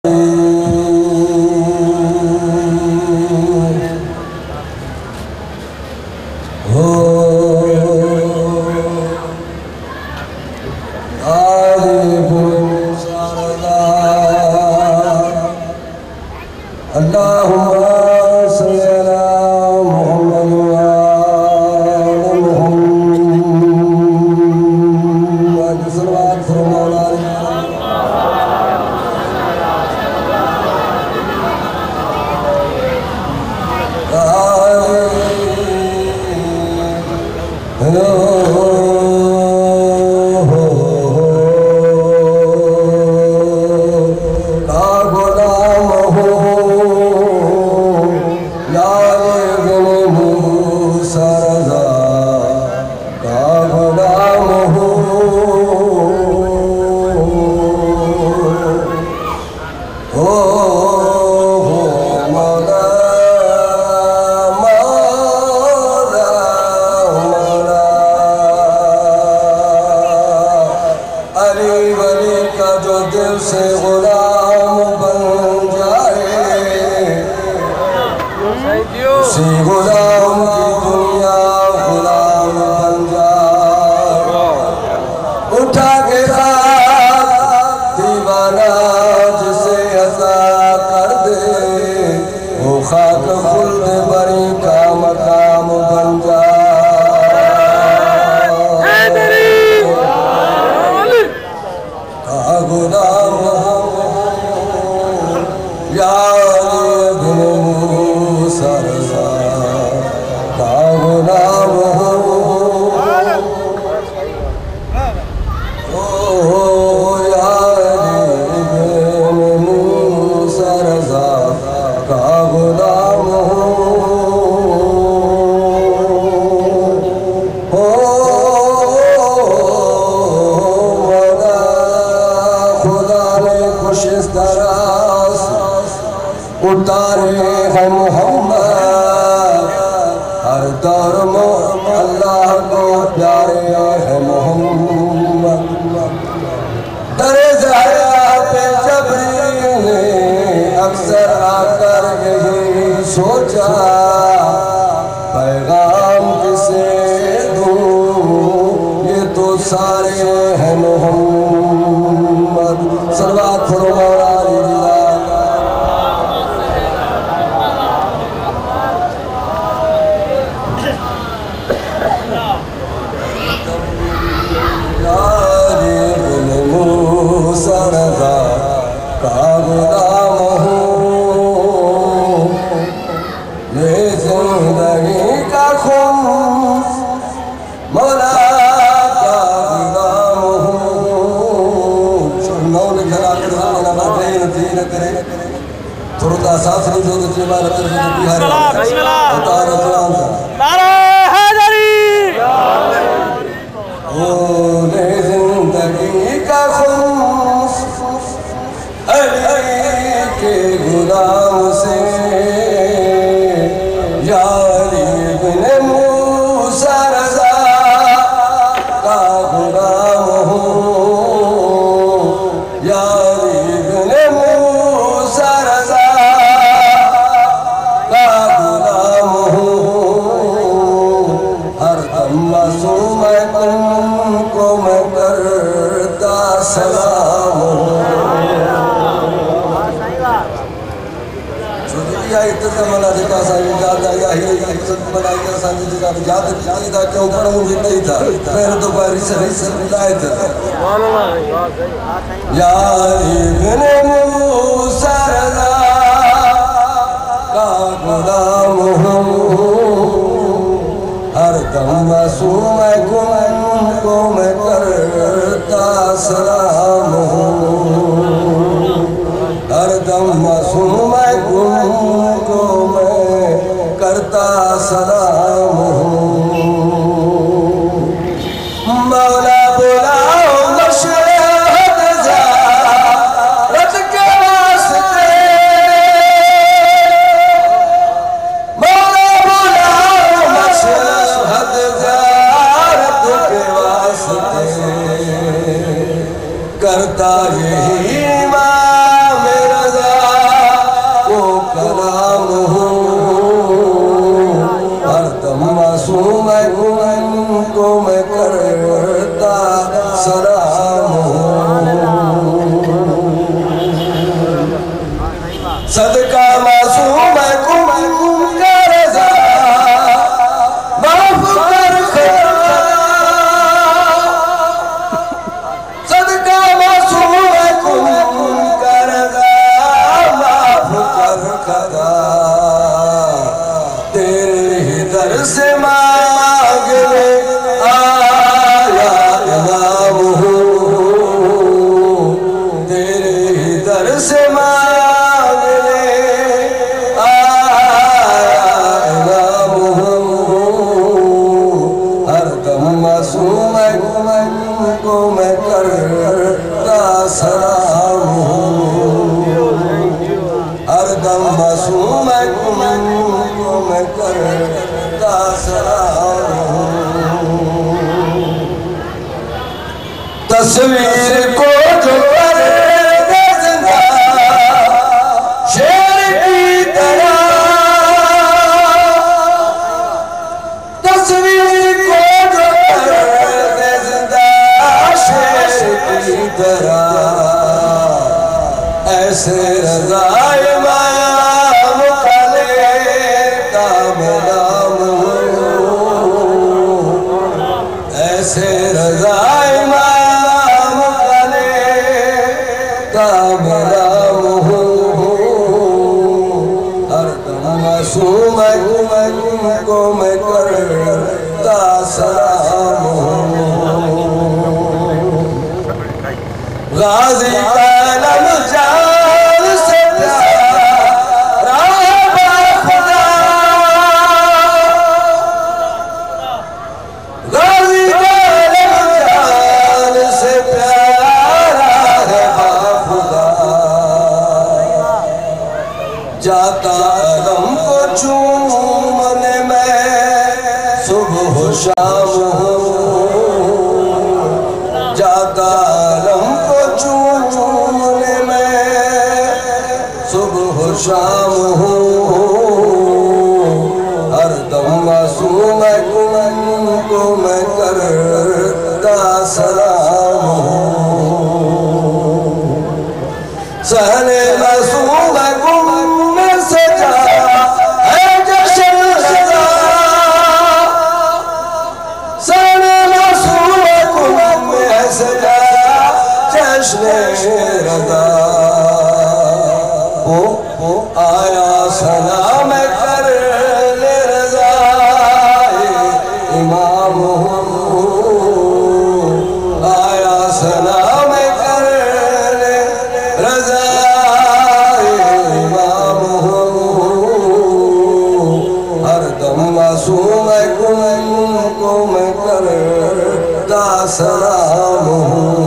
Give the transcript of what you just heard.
करता यही इमाम रज़ा सलाम हरदम मासूम को मैं करता सलाम। तस्वीर को जो कर दे जिंदा शेर की तरह, तस्वीर को जो कर दे जिंदा शेर की तरह, ऐसे रज़ा इमाम का लेता मैं नाम हूँ, ऐसे रज़ा इमाम का लेता मैं नाम हूँ। हरदम मासूम को मैं करता सलाम हूँ। गाज़ी का लम जान से प्यारा है बाखुदा, गाज़ी का लम जान से प्यारा है बाखुदा, जाता अलम को चूमने में सुबह शाम हूँ, जाता अलम को चूमने में सुबह शाम हूँ। हरदम मासूम को मैं करता सलाम हूँ। सहने मासूम में सजा है जशन रज़ा, सहने मासूम में सजा जश्न रज़ा। ओ आया सलाम कर ले रज़ा इमाम हूँ, आया सलाम कर ले रज़ा इमाम हूँ। हरदम मासूम को मैं करता सलाम हूँ।